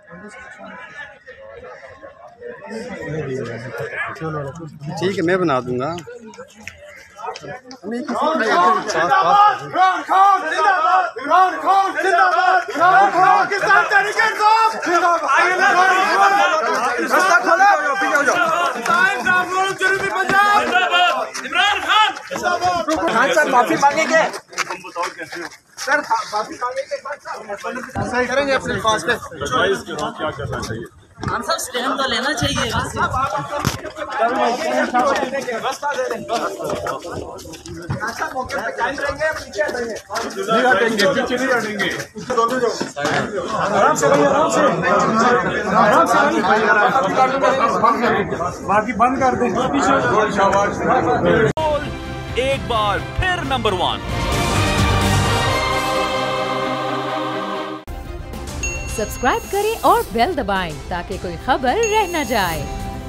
ठीक है, मैं बना दूंगा। खान साहब माफी मांगेंगे सर, माफी मांगेंगे सही करेंगे अपने पास पे। क्या करना चाहिए खान साहब? स्टैंड तो लेना चाहिए। पीछे नहीं हटेंगे। आराम से आराम से बाकी बंद कर दें। एक बार फिर नंबर 1। सब्सक्राइब करें और बेल दबाएं ताकि कोई खबर रह न जाए।